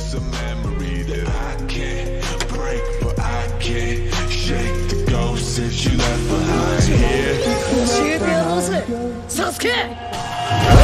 It's a memory that I can't break, but I can't shake the ghost that you left behind here. 教えてやろうぜサスケ。